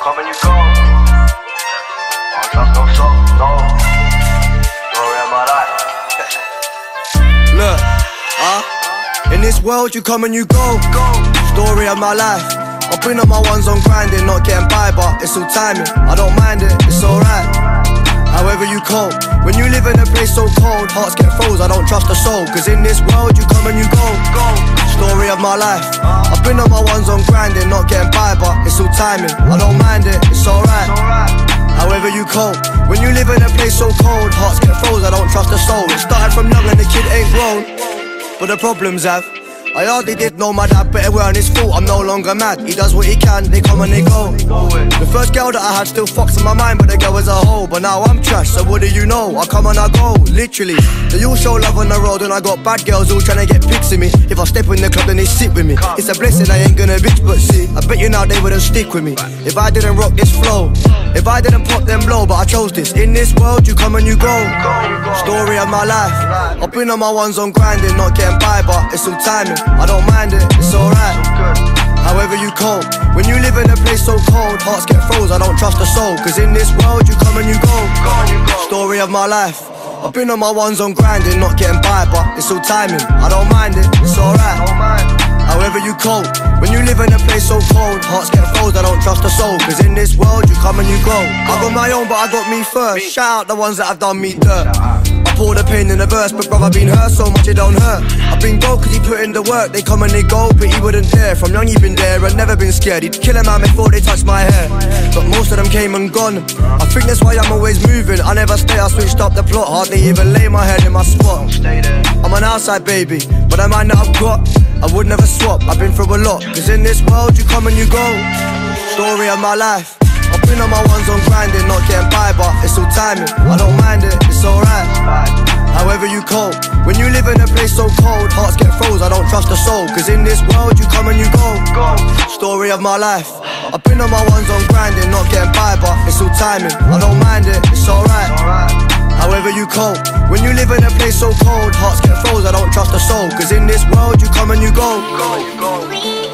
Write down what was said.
come and you go. Don't trust no soul, no. Story of my life. Look, in this world you come and you go. Story of my life. I've been on my ones on grinding, not getting by, but it's all timing. I don't mind it, it's alright. However you cope, when you live in a place so cold, hearts get froze, I don't trust a soul. Cause in this world you come and you go. Story of my life. I've been on my ones on grinding, not getting by, but it's all timing. I don't mind it, it's alright. However you cope, when you live in a place so cold, hearts get froze, I don't trust a soul. It started from young and the kid ain't grown, but the problems have. I hardly did know my dad, but it weren't his fault, I'm no longer mad. He does what he can, they come and they go. The first girl that I had still fucks in my mind, but the girl was a hoe. But now I'm trash, so what do you know? I come and I go, literally. They all show love on the road and I got bad girls all trying to get pics of me. If I step in the club then they sit with me. It's a blessing, I ain't gonna bitch, but see, I bet you now they wouldn't stick with me if I didn't rock this flow, if I didn't pop them blow. But I chose this. In this world you come and you go. Story of my life. I've been on my ones on grinding, not getting by, but it's all timing. I don't mind it, it's alright. However you cope, when you live in a place so cold, hearts get froze, I don't trust a soul. Cause in this world you come and you go. Story of my life. I've been on my ones on grinding, not getting by, but it's all timing. I don't mind it, it's alright. However you cope, when you live in a place so cold, hearts get froze, I don't trust a soul. Cause in this world you come and you go. I got my own but I got me first. Shout out the ones that have done me dirt. Pour the pain in the verse, but brother been hurt so much it don't hurt. I've been gold cause he put in the work. They come and they go, but he wouldn't dare. From young he been there and never been scared. He'd kill a man before they touched my hair, but most of them came and gone. I think that's why I'm always moving. I never stay, I switched up the plot. Hardly even lay my head in my spot. I'm an outside baby, but the mind that I've got, I would never swap. I've been through a lot, cause in this world you come and you go. Story of my life. I've been on my ones on grinding, not getting by, but it's all timing. I don't mind it, it's alright. However you cope, when you live in a place so cold, hearts get froze, I don't trust a soul. Cause in this world you come and you go. Story of my life. I've been on my ones on grinding, not getting by, but it's all timing. I don't mind it, it's alright. However you cope, when you live in a place so cold, hearts get froze, I don't trust a soul. Cause in this world you come and you go.